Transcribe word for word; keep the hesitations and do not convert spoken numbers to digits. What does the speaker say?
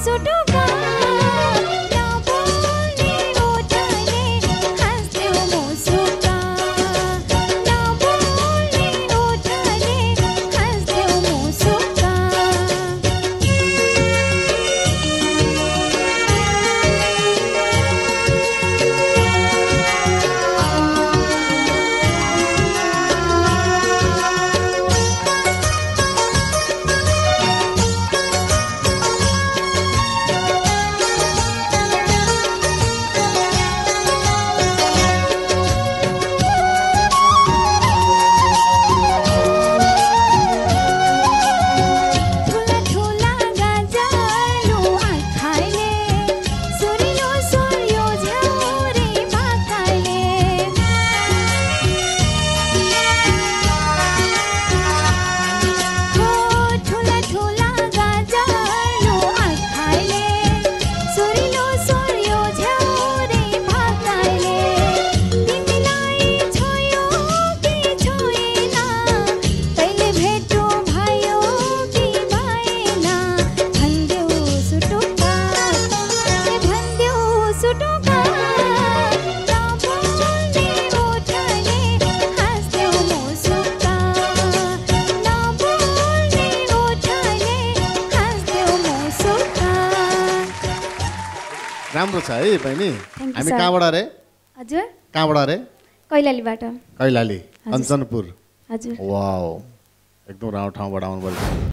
सुटुका नबोल्ने ओठले हाँस्देऊ मुसुका नबोल्ने ओठले हाँस्देऊ मुसुका राम्रो छ है बहिनी हामी कहाँबाट रे हजुर कहाँबाट रे कैलालीबाट कैलाली कञ्चनपुर हजुर वाओ एकदम राम्रो ठाउँबाट आउनु पर्छ